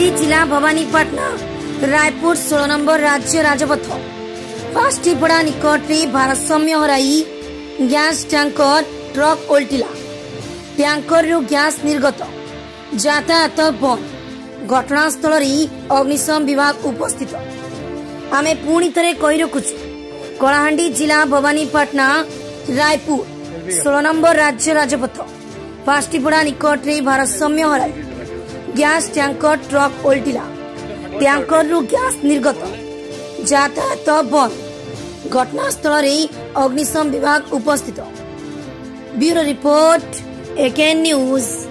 कलाहांडी जिला भवानीपाटना रायपुर 16 नंबर राज्य राजपथ फास्टीपड़ा निकट में भारसाम्य हराई गैस टैंकर ट्रक ओल्टिला। टैंकर रु गैस निर्गत, यातायात बंद। घटनास्थल अग्निशम विभाग उपस्थित। आमे पुणी थे कही रखुचु कलाहांडी जिला भवानीपाटना रायपुर 16 नंबर राज्य राजपथ फास्टीपड़ा निकट में भारसाम्य हराई गैस टैंकर ट्रक ओल्टिला। टैंकर रु गैस निर्गत, यातायात बंद। घटनास्थल अग्निशम विभाग उपस्थित। Bureau report AKN news.